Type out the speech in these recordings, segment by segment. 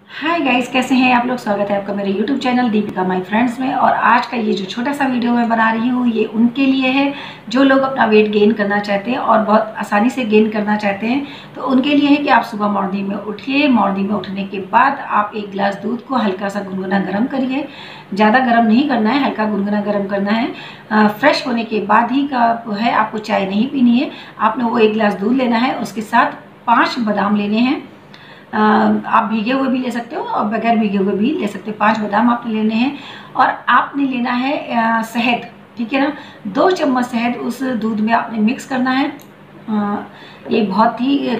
Hi guys, कैसे हैं आप लोग। स्वागत है आपका मेरे YouTube channel Deepika my friends में। और आज का ये जो छोटा सा वीडियो मैं बना रही हूँ ये उनके लिए है जो लोग अपना वेट गेन करना चाहते हैं और बहुत आसानी से गेन करना चाहते हैं। तो उनके लिए है कि आप सुबह मॉर्निंग में उठिए। मॉर्निंग में उठने के बाद आप एक गिलास दूध को हल्का सा गुनगुना गर्म करिए। ज़्यादा गर्म नहीं करना है, हल्का गुनगुना गर्म करना है। फ्रेश होने के बाद ही का है, आपको चाय नहीं पीनी है। आपने वो एक गिलास दूध लेना है, उसके साथ 5 बादाम लेने हैं। आप भीगे हुए भी ले सकते हो और बगैर भीगे हुए भी ले सकते हो। 5 बादाम आपने लेने हैं और आपने लेना है शहद, ठीक है ना। 2 चम्मच शहद उस दूध में आपने मिक्स करना है। ये बहुत ही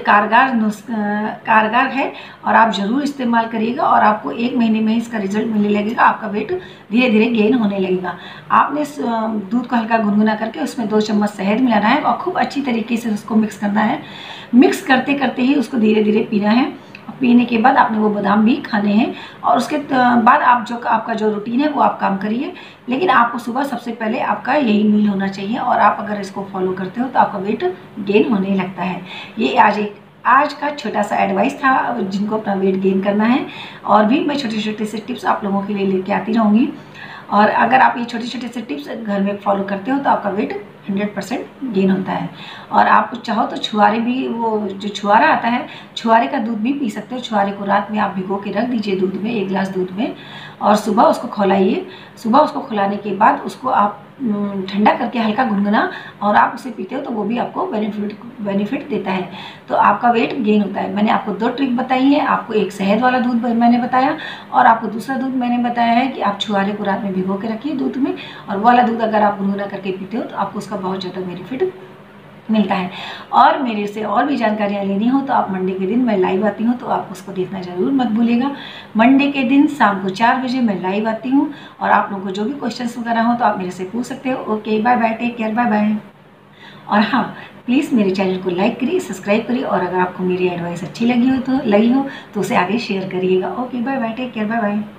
कारगर है और आप ज़रूर इस्तेमाल करिएगा और आपको 1 महीने में इसका रिजल्ट मिलने लगेगा। आपका वेट धीरे धीरे गेन होने लगेगा। आपने इस दूध को हल्का गुनगुना करके उसमें 2 चम्मच शहद मिलाना है और खूब अच्छी तरीके से उसको मिक्स करना है। मिक्स करते करते ही उसको धीरे धीरे पीना है। पीने के बाद आपने वो बादाम भी खाने हैं और उसके बाद आपका जो रूटीन है वो आप काम करिए। लेकिन आपको सुबह सबसे पहले आपका यही मील होना चाहिए और आप अगर इसको फॉलो करते हो तो आपका वेट गेन होने लगता है। ये आज का छोटा सा एडवाइस था जिनको अपना वेट गेन करना है। और भी मैं छोटे छोटे से टिप्स आप लोगों के लिए लेके आती रहूँगी। और अगर आप ये छोटे छोटे से टिप्स घर में फॉलो करते हो तो आपका वेट 100% गेन होता है। और आप चाहो तो छुआरे भी, वो जो छुआरा आता है, छुआरे का दूध भी पी सकते हो। छुआरे को रात में आप भिगो के रख दीजिए दूध में, 1 गिलास दूध में, और सुबह उसको खौलाइए। सुबह उसको खौलाने के बाद उसको आप ठंडा करके हल्का गुनगुना और आप उसे पीते हो तो वो भी आपको बेनिफिट देता है। तो आपका वेट गेन होता है। मैंने आपको 2 ट्रिक बताई है। आपको एक शहद वाला दूध मैंने बताया और आपको दूसरा दूध मैंने बताया है कि आप छुआरे को रात में भिगो के रखिए दूध में, और वो वाला दूध अगर आप गुनगुना करके पीते हो तो आपको उसका बहुत ज़्यादा बेनिफिट मिलता है। और मेरे से और भी जानकारियाँ लेनी हो तो आप मंडे के दिन मैं लाइव आती हूँ, तो आप उसको देखना ज़रूर मत भूलिएगा। मंडे के दिन शाम को 4 बजे मैं लाइव आती हूँ और आप लोगों को जो भी क्वेश्चंस वगैरह हो तो आप मेरे से पूछ सकते हो। Okay, bye bye, take care, bye bye. और हाँ, प्लीज़ मेरे चैनल को लाइक करिए, सब्सक्राइब करिए और अगर आपको मेरी एडवाइस अच्छी लगी हो तो उसे आगे शेयर करिएगा। Okay, bye bye, take care, bye bye.